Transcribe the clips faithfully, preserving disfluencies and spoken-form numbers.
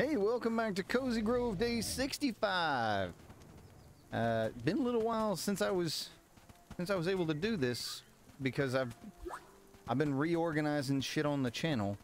Hey, welcome back to Cozy Grove Day sixty-five. Uh, been a little while since I was since I was able to do this because I've I've been reorganizing shit on the channel.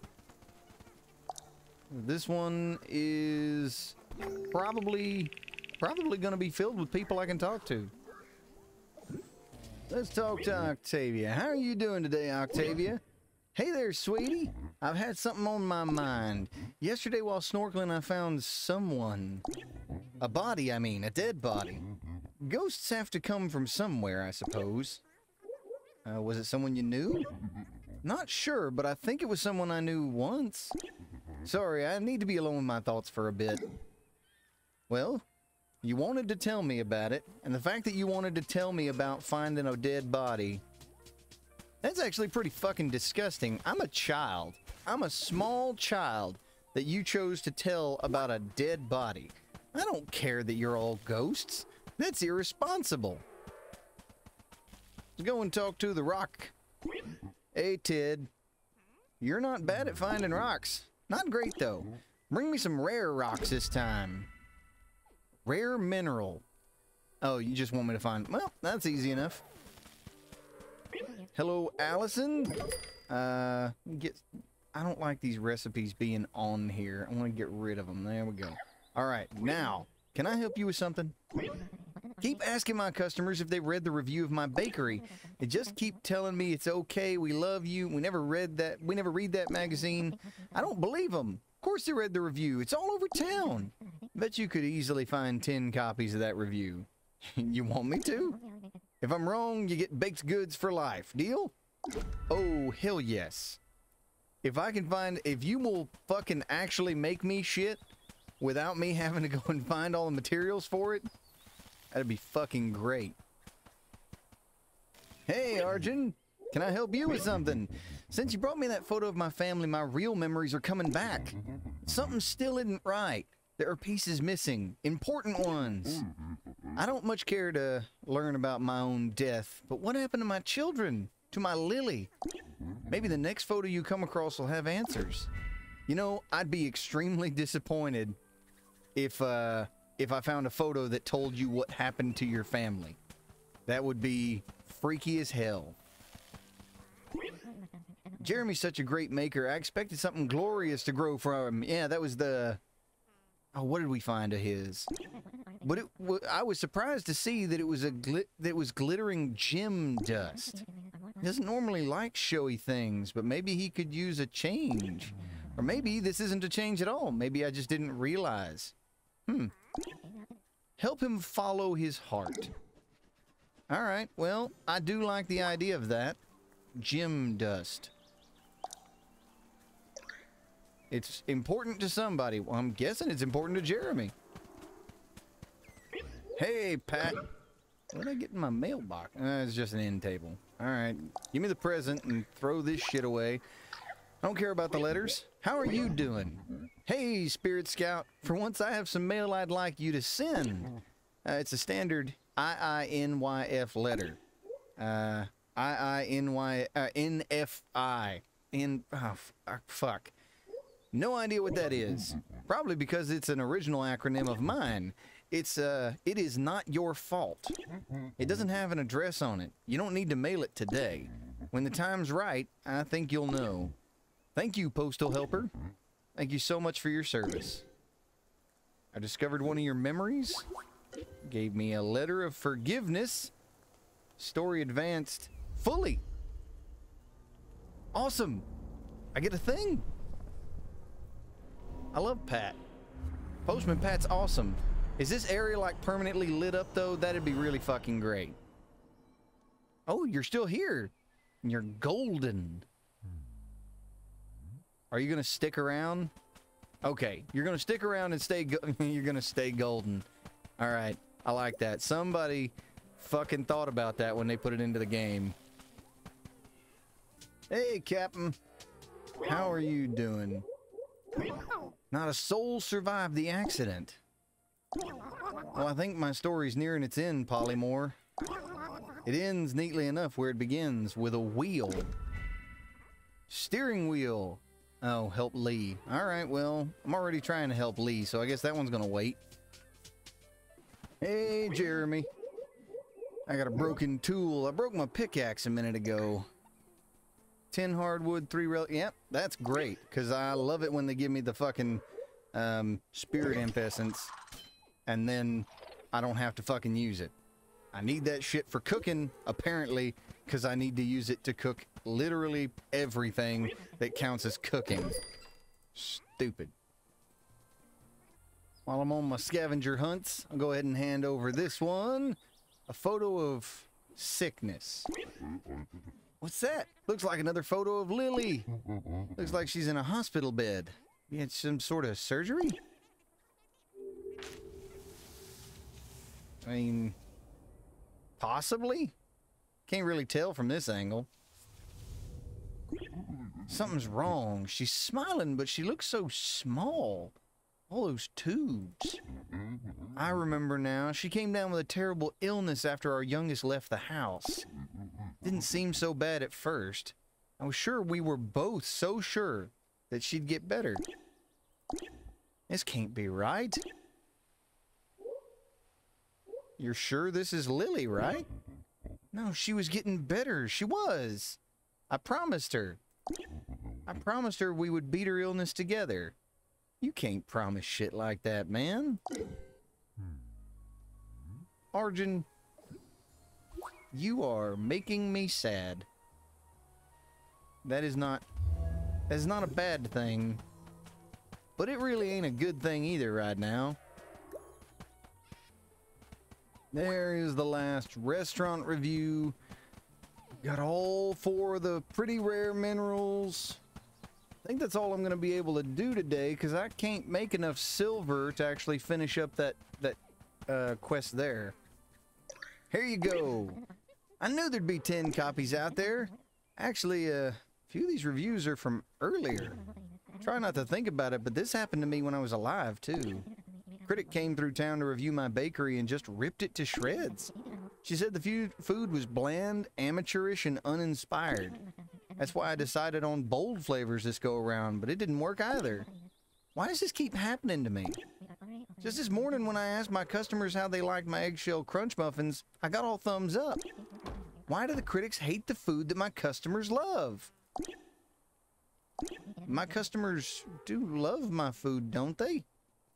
This one is probably probably going to be filled with people I can talk to. Let's talk to Octavia. How are you doing today, Octavia? Hey there, sweetie. I've had something on my mind. Yesterday while snorkeling, I found someone. A body, I mean, a dead body. Ghosts have to come from somewhere, I suppose. Uh, was it someone you knew? Not sure, but I think it was someone I knew once. Sorry, I need to be alone with my thoughts for a bit. Well, you wanted to tell me about it, and the fact that you wanted to tell me about finding a dead body, that's actually pretty fucking disgusting. I'm a child. I'm a small child that you chose to tell about a dead body. I don't care that you're all ghosts. That's irresponsible. Let's go and talk to the rock. Hey, Ted. You're not bad at finding rocks. Not great, though. Bring me some rare rocks this time. Rare mineral. Oh, you just want me to find... Well, that's easy enough. Hello, Allison. Uh, get. I don't like these recipes being on here. I want to get rid of them. There we go. All right, now, can I help you with something? Keep asking my customers if they read the review of my bakery. They just keep telling me it's okay. We love you. We never read that. We never read that magazine. I don't believe them. Of course they read the review. It's all over town. Bet you could easily find ten copies of that review. You want me to? If I'm wrong, you get baked goods for life. Deal? Oh, hell yes. If I can find... If you will fucking actually make me shit without me having to go and find all the materials for it, that'd be fucking great. Hey, Arjun. Can I help you with something? Since you brought me that photo of my family, my real memories are coming back. Something still isn't right. There are pieces missing. Important ones. I don't much care to learn about my own death, but what happened to my children? To my Lily? Maybe the next photo you come across will have answers. You know, I'd be extremely disappointed if, uh, if I found a photo that told you what happened to your family. That would be freaky as hell. Jeremy's such a great maker. I expected something glorious to grow from him. Yeah, that was the... Oh, what did we find of his? But it, I was surprised to see that it was a glit that was glittering gem dust. He doesn't normally like showy things, but maybe he could use a change. Or maybe this isn't a change at all. Maybe I just didn't realize. Hmm. Help him follow his heart. Alright, well, I do like the idea of that. Gem dust. It's important to somebody. Well, I'm guessing it's important to Jeremy. Hey, Pat. What did I get in my mailbox? Uh, it's just an end table. Alright. Give me the present and throw this shit away. I don't care about the letters. How are you doing? Hey, Spirit Scout. For once I have some mail I'd like you to send. Uh, it's a standard I I N Y F letter. Uh, I I N Y... Uh, N F I. In... Oh, fuck. No idea what that is. Probably because it's an original acronym of mine. It's, uh, it is not your fault. It doesn't have an address on it. You don't need to mail it today. When the time's right, I think you'll know. Thank you, Postal Helper. Thank you so much for your service. I discovered one of your memories. Gave me a letter of forgiveness. Story advanced fully. Awesome. I get a thing. I love Pat. Postman Pat's awesome. Is this area like permanently lit up though? That'd be really fucking great. Oh, you're still here. And you're golden. Are you gonna stick around? Okay, you're gonna stick around and stay go you're gonna stay golden. Alright, I like that. Somebody fucking thought about that when they put it into the game. Hey, Captain. How are you doing? Not a soul survived the accident. Well, I think my story's nearing its end, Polymore. It ends neatly enough where it begins, with a wheel. Steering wheel. Oh, help Lee. All right, well, I'm already trying to help Lee, so I guess that one's gonna wait. Hey, Jeremy. I got a broken tool. I broke my pickaxe a minute ago. ten hardwood, three rel- Yep, that's great, because I love it when they give me the fucking um, spirit imp essence, and then I don't have to fucking use it. I need that shit for cooking, apparently, because I need to use it to cook literally everything that counts as cooking. Stupid. While I'm on my scavenger hunts, I'll go ahead and hand over this one. A photo of sickness. What's that? Looks like another photo of Lily. Looks like she's in a hospital bed. You had some sort of surgery? I mean, possibly? Can't really tell from this angle. Something's wrong. She's smiling, but she looks so small. All those tubes. I remember now. She came down with a terrible illness after our youngest left the house. Didn't seem so bad at first. I was sure we were both so sure that she'd get better. This can't be right. You're sure this is Lily, right? No, she was getting better. She was. I promised her. I promised her we would beat her illness together. You can't promise shit like that, man. Arjun, you are making me sad. That is not... That is not a bad thing. But it really ain't a good thing either right now. There is the last restaurant review. Got all four of the pretty rare minerals. I think that's all I'm going to be able to do today, because I can't make enough silver to actually finish up that, that uh, quest there. Here you go. I knew there'd be ten copies out there. Actually, uh, a few of these reviews are from earlier. Try not to think about it, but this happened to me when I was alive, too. Critic came through town to review my bakery and just ripped it to shreds. She said the food was bland, amateurish, and uninspired. That's why I decided on bold flavors this go around, but it didn't work either. Why does this keep happening to me? Just this morning when I asked my customers how they liked my eggshell crunch muffins, I got all thumbs up. Why do the critics hate the food that my customers love? My customers do love my food, don't they?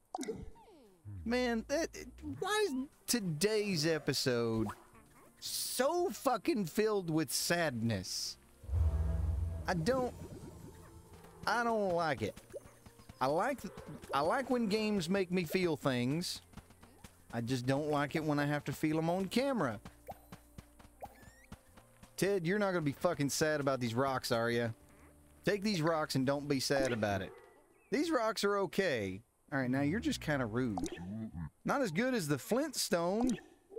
Man, that, why is today's episode so fucking filled with sadness? I don't, I don't like it. I like, I like when games make me feel things. I just don't like it when I have to feel them on camera. Ted, you're not gonna be fucking sad about these rocks, are you? Take these rocks and don't be sad about it. These rocks are okay. All right, now you're just kind of rude. Not as good as the flint stone.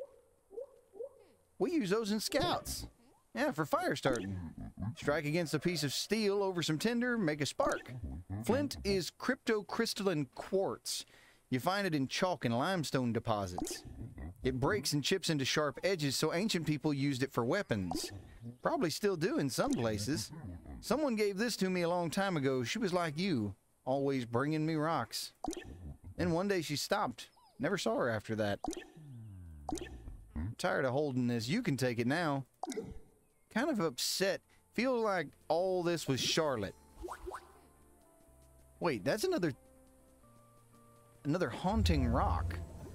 We use those in scouts. Yeah, for fire starting. Strike against a piece of steel over some tinder, make a spark. Flint is cryptocrystalline quartz. You find it in chalk and limestone deposits. It breaks and chips into sharp edges, so ancient people used it for weapons. Probably still do in some places. Someone gave this to me a long time ago. She was like you, always bringing me rocks. Then one day she stopped. Never saw her after that. I'm tired of holding this. You can take it now. Kind of upset. Feel like all this was Charlotte. Wait, that's another... Another haunting rock.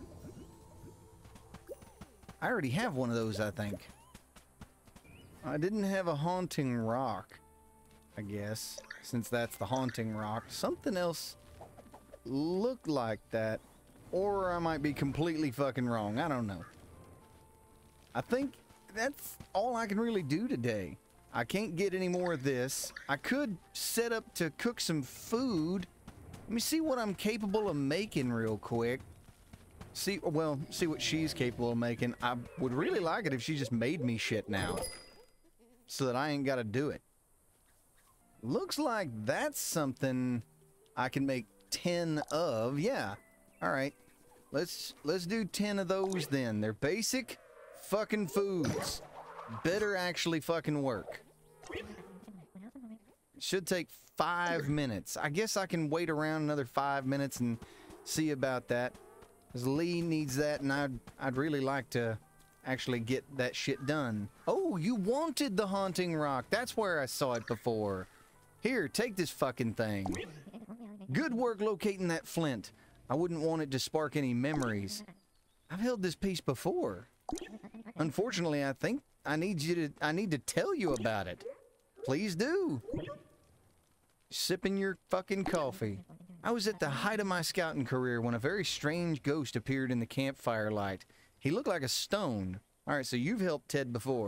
I already have one of those, I think. I didn't have a haunting rock, I guess, since that's the haunting rock. Something else looked like that, or I might be completely fucking wrong. I don't know. I think that's all I can really do today. I can't get any more of this. I could set up to cook some food. Let me see what I'm capable of making real quick. See, well, see what she's capable of making. I would really like it if she just made me shit now, so that I ain't got to do it. Looks like that's something I can make ten of. Yeah. All right. Let's let's do ten of those then. They're basic fucking foods. Better actually fucking work. Should take five minutes. I guess I can wait around another five minutes and see about that. Because Lee needs that, and I'd, I'd really like to actually get that shit done. Oh, you wanted the haunting rock. That's where I saw it before. Here, take this fucking thing. Good work locating that flint. I wouldn't want it to spark any memories. I've held this piece before. Unfortunately, I think I need you to I need to tell you about it. Please do. Sipping your fucking coffee. I was at the height of my scouting career when a very strange ghost appeared in the campfire light. He looked like a stone. All right, so you've helped Ted before.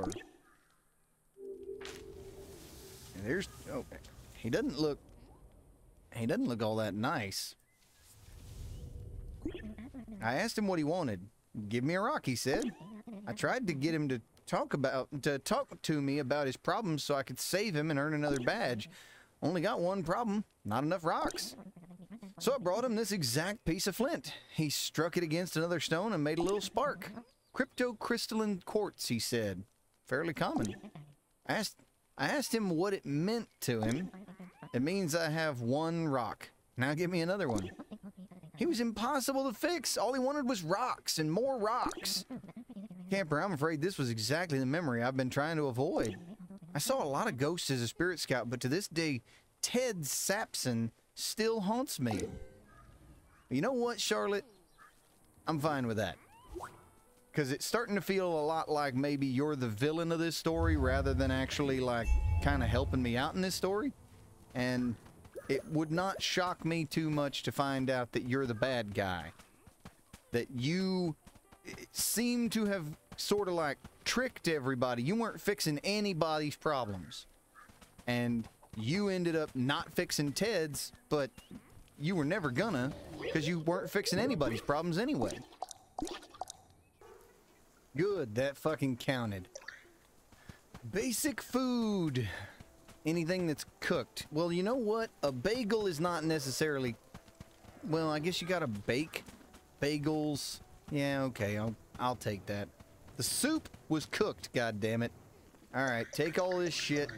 And there's oh, he doesn't look he doesn't look all that nice. I asked him what he wanted. Give me a rock, he said. I tried to get him to talk about to talk to me about his problems so I could save him and earn another badge. Only got one problem, not enough rocks. So I brought him this exact piece of flint. He struck it against another stone and made a little spark. Cryptocrystalline quartz, he said. Fairly common. I asked, I asked him what it meant to him. It means I have one rock. Now give me another one. He was impossible to fix. All he wanted was rocks and more rocks. Camper, I'm afraid this was exactly the memory I've been trying to avoid. I saw a lot of ghosts as a spirit scout, but to this day, Ted Sapson still haunts me. You know what, Charlotte? I'm fine with that. Because it's starting to feel a lot like maybe you're the villain of this story rather than actually, like, kind of helping me out in this story. And it would not shock me too much to find out that you're the bad guy. That you seem to have sort of like tricked everybody. You weren't fixing anybody's problems. And you ended up not fixing Ted's, but you were never gonna because you weren't fixing anybody's problems anyway. Good, that fucking counted. Basic food. Anything that's cooked. Well, you know what? A bagel is not necessarily... Well, I guess you gotta bake bagels. Yeah, okay, I'll, I'll take that. The soup was cooked, goddammit. Alright, take all this shit.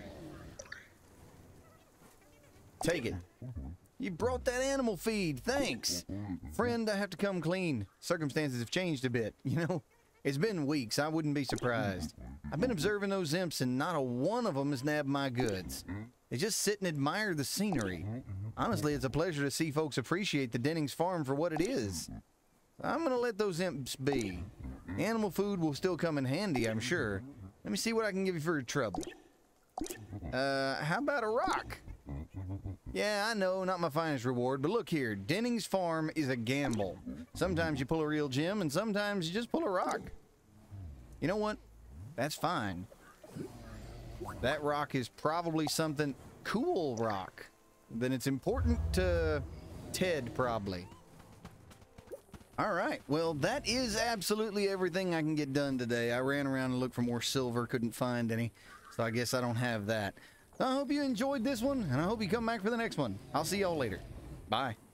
Take it. You brought that animal feed, thanks. Friend, I have to come clean. Circumstances have changed a bit, you know? It's been weeks, I wouldn't be surprised. I've been observing those imps and not a one of them has nabbed my goods. They just sit and admire the scenery. Honestly, it's a pleasure to see folks appreciate the Dennings farm for what it is. I'm gonna let those imps be. Animal food will still come in handy, I'm sure. Let me see what I can give you for your trouble. Uh, how about a rock? Yeah, I know, not my finest reward, but look here, Dennings farm is a gamble. Sometimes you pull a real gem, and sometimes you just pull a rock. You know what? That's fine. That rock is probably something cool rock. Then it's important to Ted, probably. Alright, well, that is absolutely everything I can get done today. I ran around and looked for more silver, couldn't find any, so I guess I don't have that. I hope you enjoyed this one, and I hope you come back for the next one. I'll see y'all later. Bye.